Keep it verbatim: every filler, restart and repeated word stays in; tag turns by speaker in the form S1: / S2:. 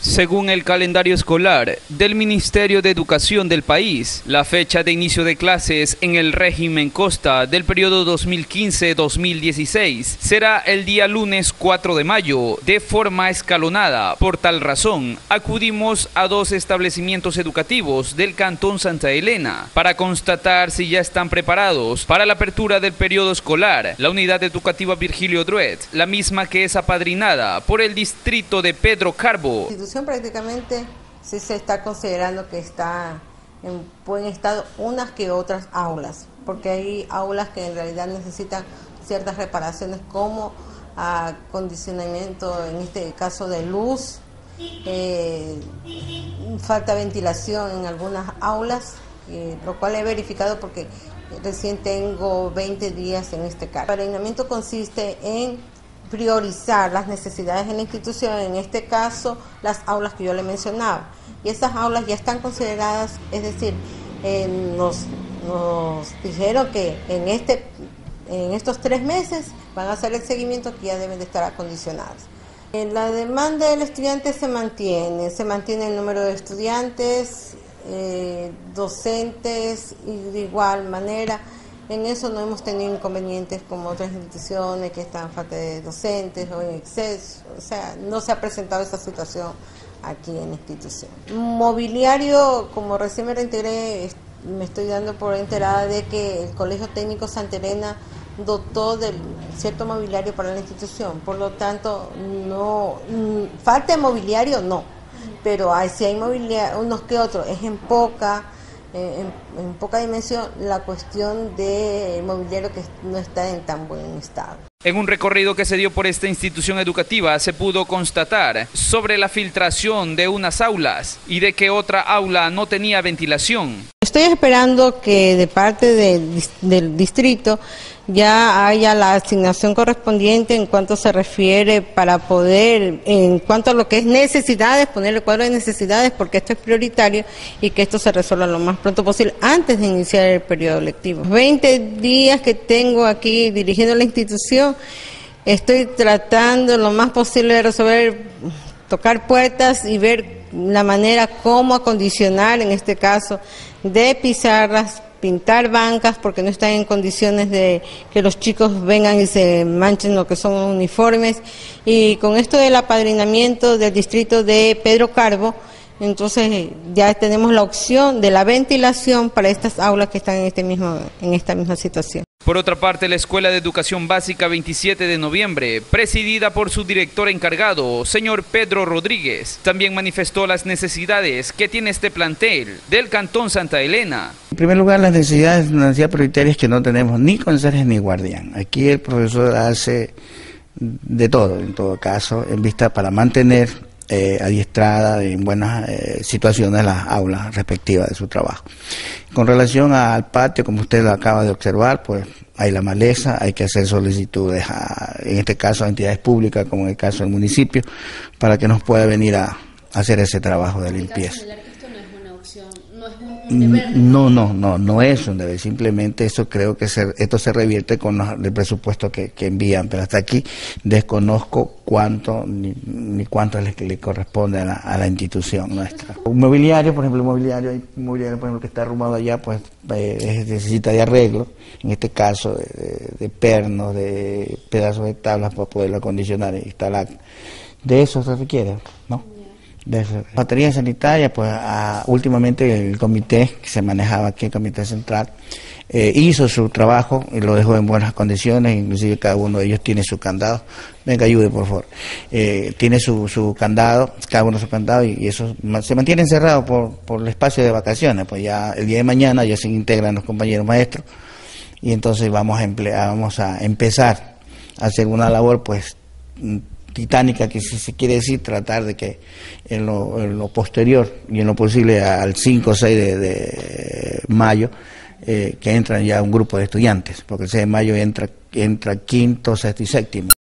S1: Según el calendario escolar del Ministerio de Educación del país, la fecha de inicio de clases en el régimen Costa del periodo dos mil quince a dos mil dieciséis será el día lunes cuatro de mayo, de forma escalonada. Por tal razón, acudimos a dos establecimientos educativos del Cantón Santa Elena para constatar si ya están preparados para la apertura del periodo escolar. La unidad educativa Virgilio Druet, la misma que es apadrinada por el distrito de Pedro Carbo.
S2: Prácticamente sí se está considerando que está en buen estado unas que otras aulas, porque hay aulas que en realidad necesitan ciertas reparaciones como acondicionamiento, en este caso de luz, eh, falta ventilación en algunas aulas, eh, lo cual he verificado porque recién tengo veinte días en este caso. El apadrinamiento consiste en priorizar las necesidades de la institución, en este caso las aulas que yo le mencionaba, y esas aulas ya están consideradas, es decir, eh, nos, nos dijeron que en, este, en estos tres meses van a hacer el seguimiento, que ya deben de estar acondicionadas. Eh, la demanda del estudiante se mantiene, se mantiene el número de estudiantes, eh, docentes, y de igual manera. En eso no hemos tenido inconvenientes como otras instituciones que están falta de docentes o en exceso, o sea, no se ha presentado esa situación aquí en la institución. Mobiliario, como recién me reintegré, me estoy dando por enterada de que el Colegio Técnico Santa Elena dotó de cierto mobiliario para la institución, por lo tanto, no falta de mobiliario, no, pero hay, si hay mobiliario, unos que otros, es en poca, En, en poca dimensión la cuestión del mobiliario que no está en tan buen estado.
S1: En un recorrido que se dio por esta institución educativa se pudo constatar sobre la filtración de unas aulas y de que otra aula no tenía ventilación.
S2: Estoy esperando que de parte de, del distrito ya haya la asignación correspondiente en cuanto se refiere para poder, en cuanto a lo que es necesidades, ponerle cuadro de necesidades, porque esto es prioritario y que esto se resuelva lo más pronto posible antes de iniciar el periodo lectivo. veinte días que tengo aquí dirigiendo la institución, estoy tratando lo más posible de resolver, tocar puertas y ver la manera cómo acondicionar, en este caso, de pizarras, pintar bancas, porque no están en condiciones de que los chicos vengan y se manchen lo que son uniformes. Y con esto del apadrinamiento del distrito de Pedro Carbo, entonces ya tenemos la opción de la ventilación para estas aulas que están en, este mismo, en esta misma situación.
S1: Por otra parte, la Escuela de Educación Básica veintisiete de noviembre, presidida por su director encargado, señor Pedro Rodríguez, también manifestó las necesidades que tiene este plantel del Cantón Santa Elena.
S3: En primer lugar, las necesidades, las necesidades prioritarias que no tenemos ni conserje ni guardián. Aquí el profesor hace de todo, en todo caso, en vista para mantener eh, adiestrada en buenas eh, situaciones las aulas respectivas de su trabajo. Con relación al patio, como usted lo acaba de observar, pues hay la maleza, hay que hacer solicitudes, a, en este caso a entidades públicas, como en el caso del municipio, para que nos pueda venir a, a hacer ese trabajo de limpieza. No, no, no, no es un deber, simplemente eso creo que se, esto se revierte con los, el presupuesto que, que envían, pero hasta aquí desconozco cuánto ni, ni cuánto es que le corresponde a la, a la institución nuestra. Un mobiliario, por ejemplo, el mobiliario, hay un mobiliario por ejemplo, que está arrumado allá, pues eh, necesita de arreglo, en este caso de, de, de pernos, de pedazos de tablas para poderlo acondicionar e instalar. De eso se requiere, ¿no? De batería sanitaria, pues a, últimamente el comité que se manejaba aquí, el comité central, eh, hizo su trabajo y lo dejó en buenas condiciones, inclusive cada uno de ellos tiene su candado. Venga, ayude por favor. Eh, tiene su, su candado, cada uno su candado, y, y eso se mantiene encerrado por, por el espacio de vacaciones, pues ya el día de mañana ya se integran los compañeros maestros y entonces vamos a, emplear, vamos a empezar a hacer una labor pues titánica, que si se quiere decir, tratar de que en lo, en lo posterior y en lo posible al cinco o seis de, de mayo, eh, que entran ya un grupo de estudiantes, porque el seis de mayo entra, entra quinto, sexto y séptimo.